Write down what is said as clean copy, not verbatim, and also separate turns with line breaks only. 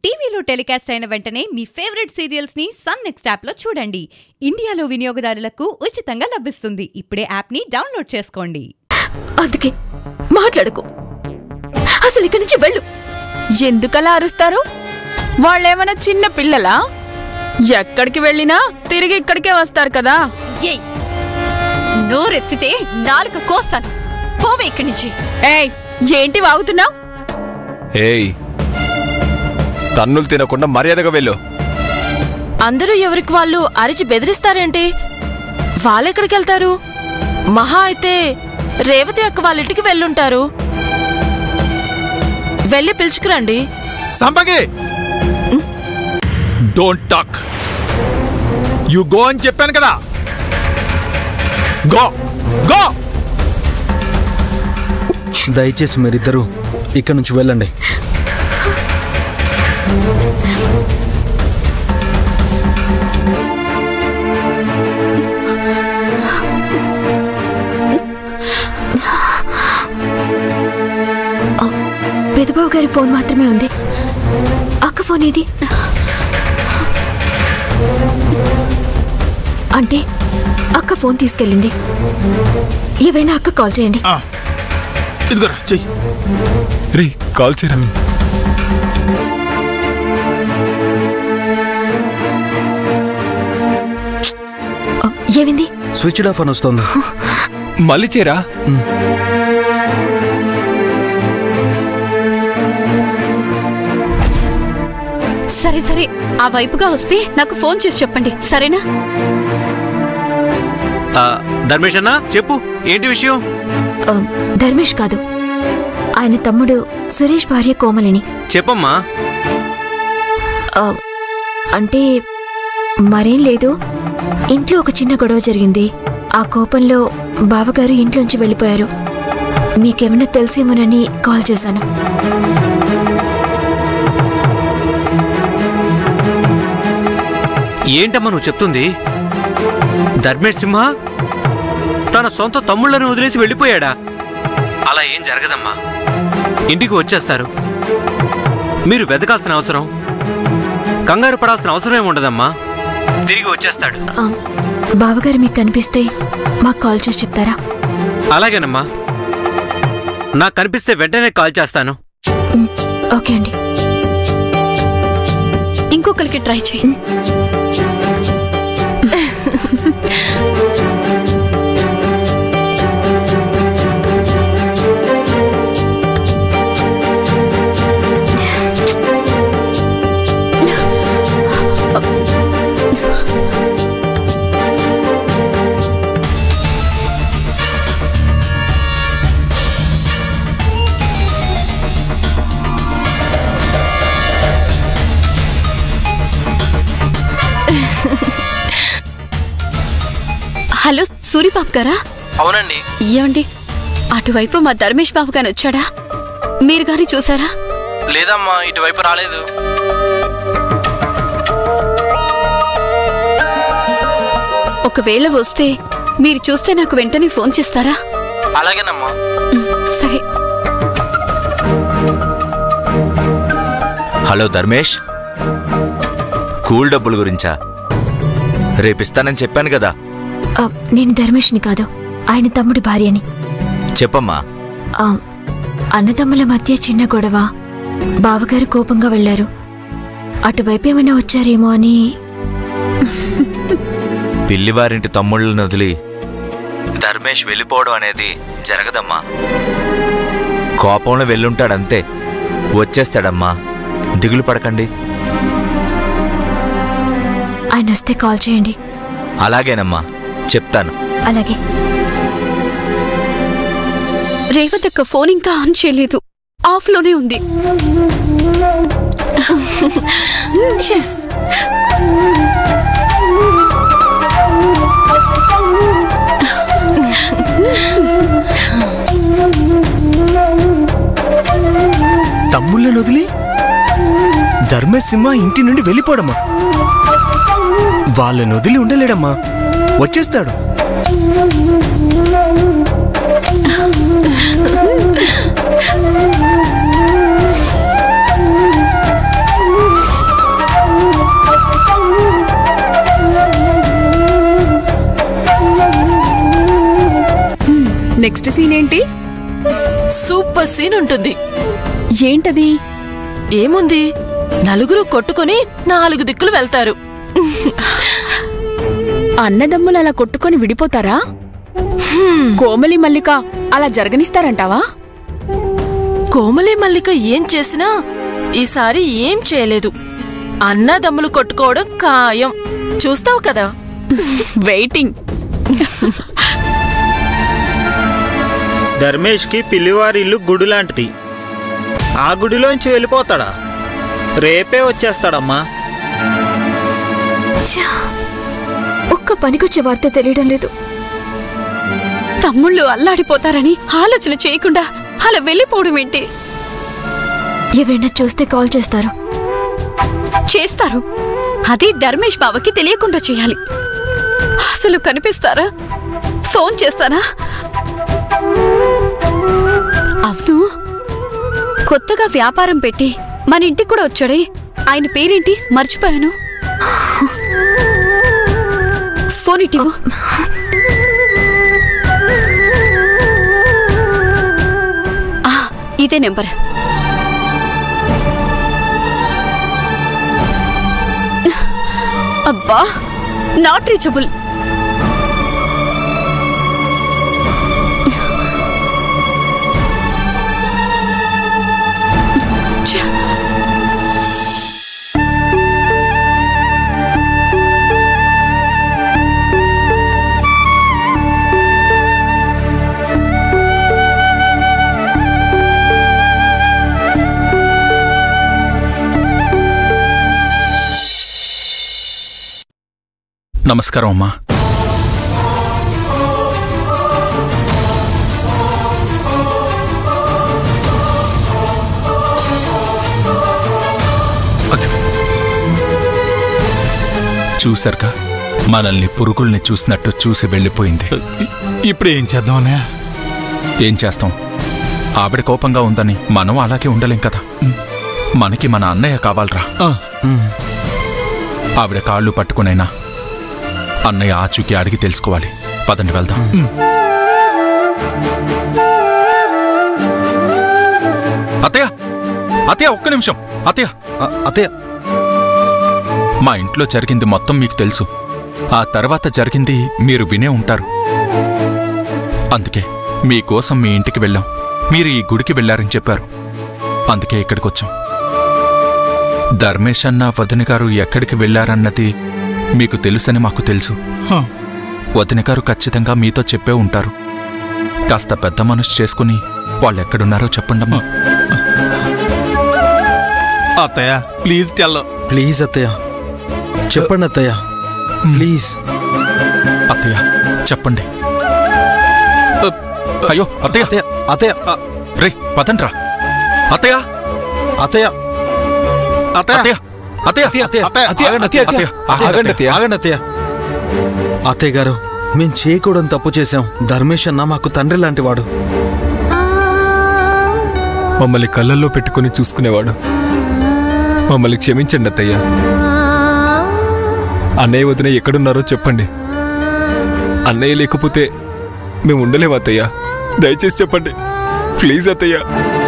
టీవీలో టెలికాస్ట్ అయిన వెంటనే మీ ఫేవరెట్ సీరియల్స్ ని సన్ నెక్స్ట్ యాప్ లో చూడండి. ఇండియాలో వినియోగదారులకు ఉచితంగా లభిస్తుంది. ఇప్పుడే యాప్ ని డౌన్లోడ్ చేసుకోండి.
అందుకే మాట్లాడకు, అసలు ఇక్కడి నుంచి వెళ్ళు.
ఎందుకలా అరుస్తారు? వాళ్ళేమన్నా చిన్న పిల్లలా? ఎక్కడికి వెళ్ళినా తిరిగి ఇక్కడికే వస్తారు కదా.
ఏయ్, నోరెత్తితే నాలుక కోస్తాను. పోవే ఇక్కడి నుంచి.
ఏయ్, ఏంటి వాగుతున్నావు?
ఏయ్, తన్నులు తినకుండా మర్యాదగా వెళ్ళు.
అందరూ ఎవరికి వాళ్ళు అరిచి బెదిరిస్తారేంటి? వాళ్ళెక్కడికి వెళ్తారు? మహా అయితే రేవతి అక్క వాళ్ళ ఇంటికి వెళ్ళుంటారు. వెళ్ళి పిలుచుకురండి.
సంపంగి, డోంట్ టాక్. యు గో అని చెప్పాను కదా. Go go.
దయచేసి మీరిద్దరూ ఇక్కడి నుంచి వెళ్ళండి.
పెదబాబు గారి ఫోన్ మాత్రమే ఉంది. అక్క ఫోన్ ఏది? అంటే అక్క ఫోన్ తీసుకెళ్ళింది. ఎవరైనా అక్క కాల్ చేయండి.
ఇదిగోరా చెయ్యి. రే, కాల్ చేయరా.
ఏమింది?
స్విచ్ ఆఫ్ అని వస్తుంది.
మళ్ళీ చేరా.
సరే సరే, ఆ వైపుగా వస్తే నాకు ఫోన్ చేసి చెప్పండి, సరేనా?
ధర్మేష్ అన్నా, చెప్పు, ఏంటి విషయం?
ధర్మేష్ కాదు, ఆయన తమ్ముడు సురేష్ భార్య కోమలిని.
చెప్పమ్మా.
అంటే మరేం లేదు, ఇంట్లో ఒక చిన్న గొడవ జరిగింది. ఆ కోపంలో బావగారు ఇంట్లోంచి వెళ్ళిపోయారు. మీకేమైనా తెలిసేమోనని కాల్ చేశాను.
ఏంటమ్మా నువ్వు చెప్తుంది? ధర్మేష్ సింహ తన సొంత తమ్ముళ్లను వదిలేసి వెళ్ళిపోయాడా? అలా ఏం జరగదమ్మా. ఇంటికి వచ్చేస్తారు. మీరు వెతకాల్సిన అవసరం, కంగారు పడాల్సిన అవసరం ఏముండదమ్మా. తిరిగి వచ్చేస్తాడు.
బావగారు మీకు కనిపిస్తే మాకు కాల్ చేసి చెప్తారా?
అలాగేనమ్మా, నాకు కనిపిస్తే వెంటనే కాల్ చేస్తాను.
ఓకే అండి.
ఇంకొకరికి ట్రై చేయి. హలో, సూరిబాబు గారా?
అవునండి.
ఏమండి, అటువైపు మా ధర్మేష్ బాబు గాని వచ్చాడా? మీరు గాని చూసారా?
లేదమ్మా, ఇటువైపు రాలేదు.
ఒకవేళ వస్తే మీరు చూస్తే నాకు వెంటనే ఫోన్ చేస్తారా?
అలాగేనమ్మా.
సరే.
హలో ధర్మేష్, కూల్ డబ్బుల గురించా? రేపిస్తానని చెప్పాను కదా.
నేను ధర్మేష్ని కాదు, ఆయన తమ్ముడి భార్యని.
చెప్పమ్మా.
అన్నదమ్ముల మధ్య చిన్న గొడవ. బావగారు కోపంగా వెళ్లారు. అటువైపు ఏమైనా వచ్చారేమో అని.
పిల్లివారింటి తమ్ముళ్ళను వదిలి ధర్మేష్ వెళ్ళిపోవడం అనేది జరగదమ్మా. కోపంలో వెళ్ళుంటాడంతే, వచ్చేస్తాడమ్మా. దిగులు పడకండి.
ఆయన వస్తే కాల్ చేయండి.
అలాగేనమ్మా, చెప్తాను.
అలాగే.
రేవతక్క ఫోన్ ఇంకా ఆన్ చేయలేదు, ఆఫ్ లోనే ఉంది.
తమ్ముళ్ళను వదిలి ధర్మేష్ సింహ ఇంటి నుండి వెళ్ళిపోవడమా? వాళ్ళని వదిలి ఉండలేడమ్మా, వచ్చేస్తాడు.
నెక్స్ట్ సీన్ ఏంటి?
సూపర్ సీన్ ఉంటుంది.
ఏంటది?
ఏముంది, నలుగురు కొట్టుకొని 4 దిక్కులు వెళ్తారు.
అన్నదమ్ములు అలా కొట్టుకొని విడిపోతారా? కోమలి మల్లిక అలా జరగనిస్తారంటావా?
కోమలి మల్లిక ఏం చేసినా ఈసారి ఏం చేయలేదు. అన్నదమ్ములు కొట్టుకోవడం ఖాయం. చూస్తావు కదా.
వెయిటింగ్.
ధర్మేష్కి పిల్లివారి ఇల్లు గుడి లాంటిది. ఆ గుడిలోంచి వెళ్ళిపోతాడా? రేపే వచ్చేస్తాడమ్మా.
ఒక్క పనికొచ్చే వార్త తెలియడం లేదు.
తమ్ముళ్ళు అల్లాడిపోతారని ఆలోచన చేయకుండా అలా వెళ్ళిపోవడం ఏంటి?
ఎవరైనా చూస్తే కాల్ చేస్తారు.
చేస్తారు. అది ధర్మేష్ బావకి తెలియకుండా చేయాలి. అసలు కనిపిస్తారా? ఫోన్ చేస్తారా? అవును, కొత్తగా వ్యాపారం పెట్టి మన ఇంటికి కూడా వచ్చాడే, ఆయన పేరేంటి మర్చిపోయాను. ఫోన్ ఇటివు. ఇదే నెంబర్. అబ్బా, నాట్ రీచబుల్.
నమస్కారం అమ్మా. చూసారుగా, మనల్ని పురుగుల్ని చూసినట్టు చూసి వెళ్ళిపోయింది.
ఇప్పుడు ఏం చేద్దాం అన్నయ్య?
ఏం చేస్తాం? ఆవిడ కోపంగా ఉందని మనం అలాగే ఉండలేం కదా. మనకి మన అన్నయ్య కావాలరా. ఆవిడ కాళ్ళు పట్టుకునైనా అన్నయ్య ఆచూకీ అడిగి తెలుసుకోవాలి. పదండి వెళ్దాం. అత్తయ్య, అత్తయ్య ఒక్క నిమిషం. అత్తయ్య,
అత్తయ్య,
మా ఇంట్లో జరిగింది మొత్తం మీకు తెలుసు. ఆ తర్వాత జరిగింది మీరు వినే ఉంటారు. అందుకే మీకోసం మీ ఇంటికి వెళ్ళాం. మీరు ఈ గుడికి వెళ్ళారని చెప్పారు. అందుకే ఇక్కడికొచ్చాం. ధర్మేష్ అన్న వదిన గారు ఎక్కడికి వెళ్ళారన్నది మీకు తెలుసని మాకు తెలుసు. వదిన గారు ఖచ్చితంగా మీతో చెప్పే ఉంటారు. కాస్త పెద్ద మనసు చేసుకుని వాళ్ళెక్కడున్నారో చెప్పండమ్మా.
అత్తయ్య ప్లీజ్ టెల్.
ప్లీజ్ అత్తయ్య చెప్పండి అత్తయ్య, ప్లీజ్.
అత్తయ్య చెప్పండి. అయ్యో అత్తయ్య,
అత్తయ్య, అత్తయ్య,
రే పదండ్రా. అత్తయ్య,
అత్తయ్య,
అత్తయ్య,
అత్తయ్య గారు, మేం చేయకూడని తప్పు చేశాం. ధర్మేష్ అన్న మాకు తండ్రి లాంటివాడు.
మమ్మల్ని కళ్ళల్లో పెట్టుకుని చూసుకునేవాడు. మమ్మల్ని క్షమించండి అత్తయ్య. అన్నయ్య వదిన ఎక్కడున్నారో చెప్పండి. అన్నయ్య లేకపోతే మేము ఉండలేము అత్తయ్య. దయచేసి చెప్పండి ప్లీజ్ అత్తయ్య.